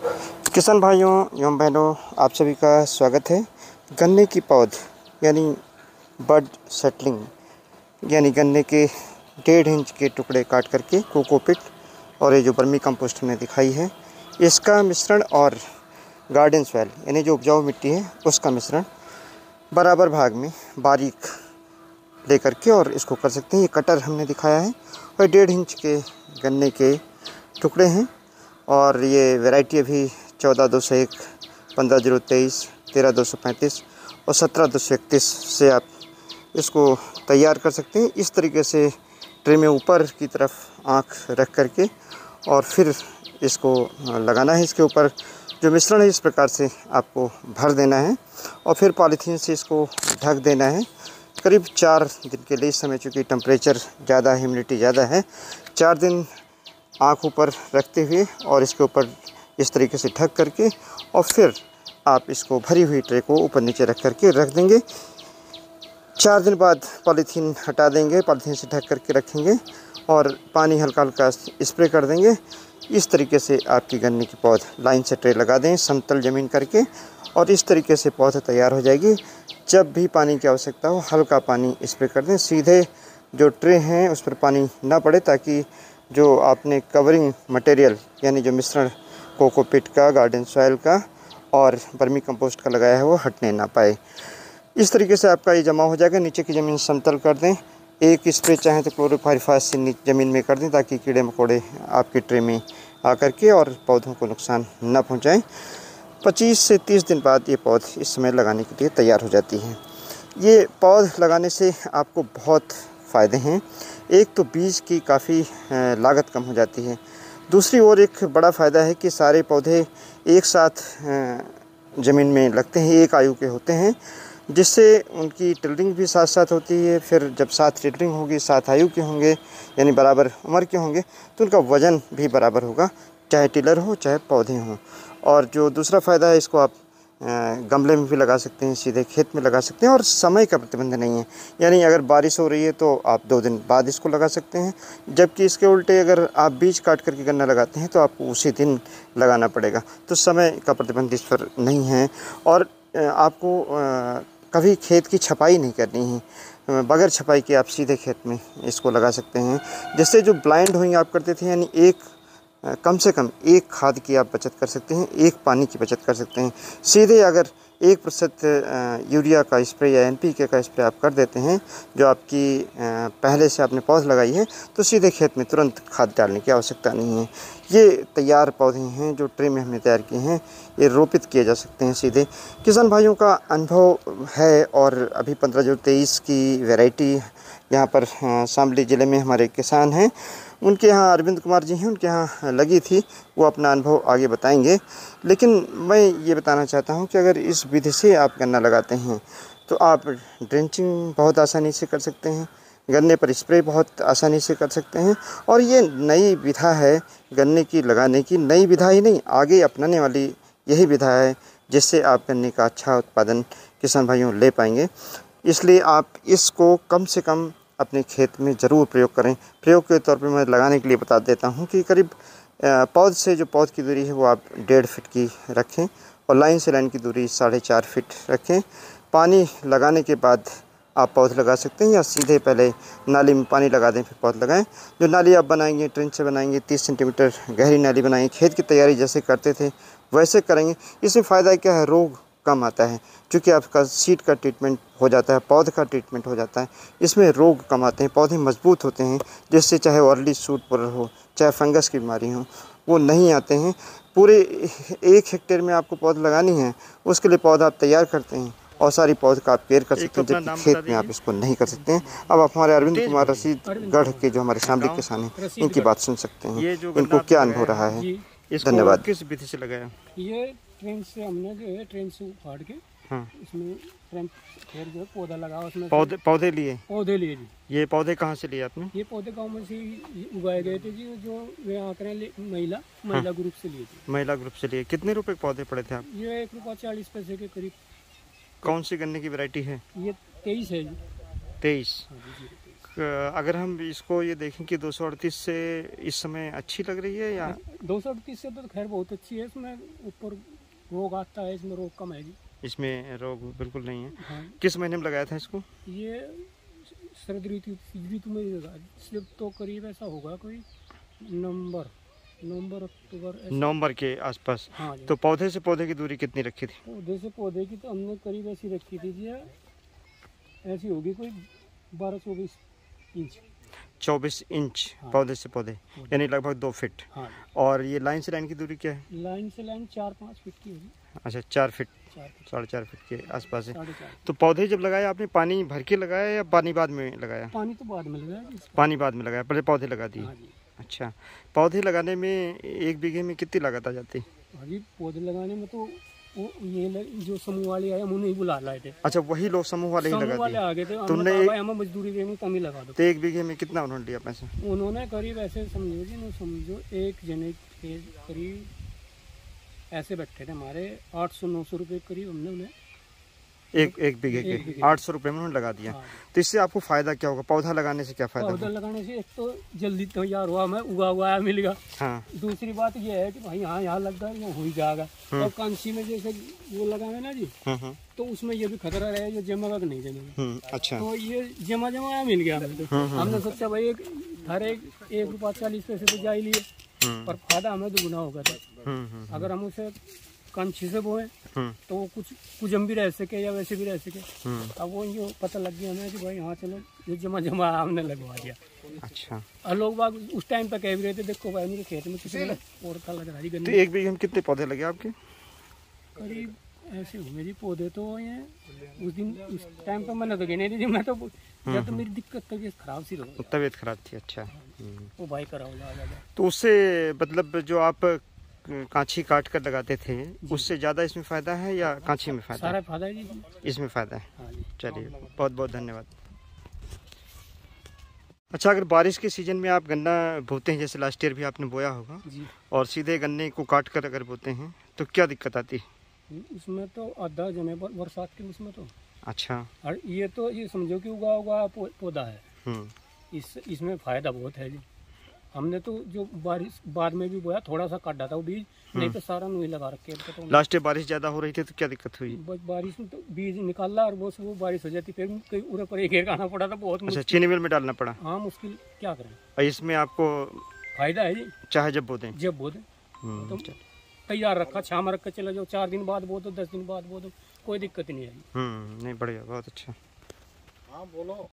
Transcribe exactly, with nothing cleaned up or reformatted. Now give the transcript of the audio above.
किसान भाइयों एवं बहनों, आप सभी का स्वागत है। गन्ने की पौध यानी बड सेटलिंग यानी गन्ने के डेढ़ इंच के टुकड़े काट करके कोकोपीट और ये जो वर्मी कंपोस्ट हमने दिखाई है, इसका मिश्रण और गार्डन सॉइल यानी जो उपजाऊ मिट्टी है उसका मिश्रण बराबर भाग में बारीक लेकर के और इसको कर सकते हैं। ये कटर हमने दिखाया है और डेढ़ इंच के गन्ने के टुकड़े हैं और ये वैरायटी अभी चौदह दो सौ एक, पंद्रह जीरो तेईस, तेरह दो सौ पैंतीस और सत्रह दो सौ इकतीस से आप इसको तैयार कर सकते हैं। इस तरीके से ट्रे में ऊपर की तरफ आँख रख करके और फिर इसको लगाना है। इसके ऊपर जो मिश्रण है इस प्रकार से आपको भर देना है और फिर पॉलीथीन से इसको ढक देना है करीब चार दिन के लिए। इस समय चूँकि टेम्परेचर ज़्यादा, ह्यूमिडिटी ज़्यादा है, चार दिन आँख ऊपर रखते हुए और इसके ऊपर इस तरीके से ढक करके और फिर आप इसको भरी हुई ट्रे को ऊपर नीचे रख करके रख देंगे। चार दिन बाद पॉलीथीन हटा देंगे, पॉलीथीन से ढक करके रखेंगे और पानी हल्का हल्का स्प्रे कर देंगे। इस तरीके से आपकी गन्ने की पौध लाइन से ट्रे लगा दें समतल ज़मीन करके और इस तरीके से पौध तैयार हो जाएगी। जब भी पानी की आवश्यकता हो हल्का पानी स्प्रे कर दें। सीधे जो ट्रे हैं उस पर पानी ना पड़े ताकि जो आपने कवरिंग मटेरियल यानी जो मिश्रण कोकोपीट का, गार्डन सॉइल का और वर्मी कंपोस्ट का लगाया है वो हटने ना पाए। इस तरीके से आपका ये जमा हो जाएगा। नीचे की ज़मीन समतल कर दें। एक स्प्रे चाहें तो क्लोरोपाइरीफास से नीचे ज़मीन में कर दें ताकि कीड़े मकोड़े आपके ट्रे में आकर के और पौधों को नुकसान न पहुँचाएँ। पच्चीस से तीस दिन बाद ये पौध इस समय लगाने के लिए तैयार हो जाती है। ये पौध लगाने से आपको बहुत फ़ायदे हैं। एक तो बीज की काफ़ी लागत कम हो जाती है। दूसरी ओर एक बड़ा फ़ायदा है कि सारे पौधे एक साथ ज़मीन में लगते हैं, एक आयु के होते हैं, जिससे उनकी टिल्डिंग भी साथ साथ होती है। फिर जब साथ टिल्डिंग होगी, साथ आयु के होंगे यानी बराबर उम्र के होंगे तो उनका वज़न भी बराबर होगा, चाहे टिलर हो चाहे पौधे हों। और जो दूसरा फ़ायदा है, इसको आप गमले में भी लगा सकते हैं, सीधे खेत में लगा सकते हैं और समय का प्रतिबंध नहीं है। यानी अगर बारिश हो रही है तो आप दो दिन बाद इसको लगा सकते हैं, जबकि इसके उल्टे अगर आप बीज काट करके गन्ना लगाते हैं तो आपको उसी दिन लगाना पड़ेगा। तो समय का प्रतिबंध इस पर नहीं है और आपको कभी खेत की छपाई नहीं करनी है। बगैर छपाई के आप सीधे खेत में इसको लगा सकते हैं, जिससे जो ब्लाइंड होइंग आप करते थे यानी एक कम से कम एक खाद की आप बचत कर सकते हैं, एक पानी की बचत कर सकते हैं। सीधे अगर एक प्रतिशत यूरिया का स्प्रे या एन पी के का स्प्रे आप कर देते हैं जो आपकी पहले से आपने पौध लगाई है, तो सीधे खेत में तुरंत खाद डालने की आवश्यकता नहीं है। ये तैयार पौधे हैं जो ट्रे में हमने तैयार किए हैं, ये रोपित किए जा सकते हैं सीधे। किसान भाइयों का अनुभव है और अभी पंद्रह जो तेईस की वैरायटी यहाँ पर शामली ज़िले में हमारे किसान हैं, उनके यहाँ अरविंद कुमार जी हैं, उनके यहाँ लगी थी, वो अपना अनुभव आगे बताएंगे। लेकिन मैं ये बताना चाहता हूँ कि अगर इस विधि से आप गन्ना लगाते हैं तो आप ड्रेंचिंग बहुत आसानी से कर सकते हैं, गन्ने पर स्प्रे बहुत आसानी से कर सकते हैं और ये नई विधा है गन्ने की लगाने की। नई विधा ही नहीं, आगे अपनाने वाली यही विधा है जिससे आप गन्ने का अच्छा उत्पादन किसान भाइयों ले पाएंगे। इसलिए आप इसको कम से कम अपने खेत में ज़रूर प्रयोग करें। प्रयोग के तौर पे मैं लगाने के लिए बता देता हूँ कि करीब पौध से जो पौध की दूरी है वो आप डेढ़ फिट की रखें और लाइन से लाइन की दूरी साढ़े चार फिट रखें। पानी लगाने के बाद आप पौध लगा सकते हैं या सीधे पहले नाली में पानी लगा दें फिर पौध लगाएं। जो नाली आप बनाएंगे, ट्रेंच से बनाएंगे, तीस सेंटीमीटर गहरी नाली बनाएंगे, खेत की तैयारी जैसे करते थे वैसे करेंगे। इसमें फ़ायदा क्या है, रोग कम आता है क्योंकि आपका सीड का ट्रीटमेंट हो जाता है, पौध का ट्रीटमेंट हो जाता है। इसमें रोग कम आते हैं, पौधे मजबूत होते हैं, जिससे चाहे अर्ली शूट पुरर हो चाहे फंगस की बीमारी हो वो नहीं आते हैं। पूरे एक हेक्टेयर में आपको पौध लगानी है, उसके लिए पौधा आप तैयार करते हैं और सारी पौध का आप केयर कर सकते हैं, जबकि खेत में आप इसको नहीं कर सकते हैं। अब आप हमारे अरविंद कुमार रसीदगढ़ के जो हमारे शामली किसान हैं इनकी बात सुन सकते हैं, इनको क्या अनुभव रहा है। धन्यवाद। किस विधि से लगाया? ये ट्रेन से हमने जो है ट्रेन से उखाड़ के हाँ। इसमें ट्रेन फिर जो है पौधा लगा उसमें पौधे पौधे लिए पौधे लिए जी। ये पौधे कहाँ से लिए आपने? ये पौधे गांव में से उगाए गए थे जी, जो वे आंकड़े महिला महिला हाँ। ग्रुप से लिए थे। महिला ग्रुप से लिए। कितने रुपए पौधे पड़े थे आप? ये एक रुपया चालीस पैसे के करीब। कौन सी गन्ने की वैरायटी है? ये तेईस है जी। तेईस। अ, अगर हम इसको ये देखें कि दो सौ अड़तीस से इस समय अच्छी लग रही है या दो सौ अड़तीस से तो खैर बहुत अच्छी है। इसमें ऊपर रोग आता है, इसमें रोग कम है जी। इसमें रोग बिल्कुल नहीं है? हाँ, किस महीने में लगाया था इसको? ये शरद ऋतु ऋतु में लगा, सिर्फ तो करीब ऐसा होगा कोई नवंबर नवंबर अक्टूबर ऐसा। नवंबर के आसपास। हाँ जी। तो पौधे से पौधे की दूरी कितनी रखी थी? पौधे से पौधे की तो हमने करीब ऐसी रखी थी जी, ऐसी होगी कोई बारह चौबीस इंच। चौबीस इंच हाँ। पौधे से पौधे, यानी लगभग दो फीट। हाँ, और ये लाइन से लाइन की दूरी क्या है? लाइन से लाइन चार पाँच फीट की होगी। अच्छा, चार फीट, चार फीट साढ़े चार फीट के आसपास है। साढ़े चार। तो पौधे जब लगाए आपने पानी भर के लगाया या पानी बाद में लगाया? पानी तो बाद में लगाया जी इसका। पानी बाद में लगाया, पहले पौधे लगा दिए? हाँ जी। अच्छा, पौधे लगाने में एक बीघे में कितनी लागत आ जाती? हाँ जी, पौधे लगाने में तो वो ये लग, जो समूह वाले आए हम उन्हें बुला लाए थे। अच्छा, वही लोग समूह वाले ही समूह लगा वाले दिए? आ गए थे, तुमने हमने कहा एक- भाई हमें मजदूरी देनी कम ही लगा दो। तो एक बीघे में कितना उन्होंने लिया पैसा? उन्होंने करीब ऐसे समझो जी, न समझो एक जने के करीब ऐसे बैठे थे हमारे आठ सौ नौ सौ रुपये करीब हमने उन्हें। एक एक बीघे एक के बीघे। आठ सौ रुपये में उन्होंने लगा दिया। हाँ, तो इससे आपको फायदा क्या होगा? पौधा लगाने से क्या फायदा पौधा होगा? लगाने से एक तो जल्दी तैयार हुआ, हमें उगा हुआ मिल गया। हाँ। दूसरी बात ये है कि भाई हाँ यहाँ लग गया ये हो ही जाएगा। और कांची में जैसे वो लगावे ना जी, हम्म हम्म तो उसमें ये भी खतरा रहे ये जमेगा कि नहीं जमेगा। हम्म, अच्छा। तो ये जमा जमा मिल गया हमें। तो हमने सोचा भाई एक हर एक एक रुपया चालीस पैसे तो जा ही लिए, हम्म पर फायदा हमें दुगुना होगा था। हम्म हम्म अगर हम उसे कंची से बोए हम्म तो वो कुछ कुछ हम भी रह सके या वैसे भी रह सके। हम्म, अब वो ये पता लग गया हमें कि भाई हाँ चलो ये जमा जमा हमने लगवा दिया। अच्छा। और लोग बाग उस टाइम पे कह भी रहे थे देखो भाई मेरे खेत में कितने औरता लग रहा है तो गन्ने। एक बीघे में कितने पौधे लगे आपके? करीब ऐसे होंगे जी पौधे तो ये उस दिन उस टाइम पे मैंने तो गिने नहीं थी। मैं तो जब तो मेरी दिक्कत तबीयत खराब सी रही, तबीयत खराब थी। अच्छा। हम्म। वो भाई कराओ ज्यादा। तो उससे मतलब जो आप कांची काट कर लगाते थे उससे ज़्यादा इसमें फ़ायदा है या कांची में फ़ायदा सारा है? फायदा है जी। इसमें फ़ायदा है। हाँ जी। चलिए, बहुत बहुत धन्यवाद। अच्छा, अगर बारिश के सीज़न में आप गन्ना बोते हैं, जैसे लास्ट ईयर भी आपने बोया होगा, जी और सीधे गन्ने को काट कर अगर बोते हैं तो क्या दिक्कत आती है? उसमें तो आधा जमे बर- बरसात के उसमें तो। अच्छा। और ये तो ये समझो कि उगा उगा पौ, पौधा है। हम्म इस इसमें फायदा बहुत है जी। हमने तो जो बारिश बाद में भी बोया थोड़ा सा काटा था वो बीज, नहीं तो सारा नुई लगा रखे थे। तो लास्ट ईयर बारिश ज़्यादा हो रही थी तो क्या दिक्कत हुई? बस बारिश में तो बीज निकाला और वो सब वो बारिश हो जाती, फिर कहीं उरे पर एक आना पड़ा था बहुत अच्छा, मुश्किल। चीनी मिल में डालना पड़ा। हाँ मुश्किल क्या करें, और इसमें आपको फायदा है जी। चाहे जब बो दें। जब बो दे हम्म, तो चल- तैयार रखा, छाम रख के चला जाओ, चार दिन बाद बो दो, दस दिन बाद बो दो, कोई दिक्कत नहीं है। हम्म नहीं, बढ़िया, बहुत अच्छा। हाँ बोलो।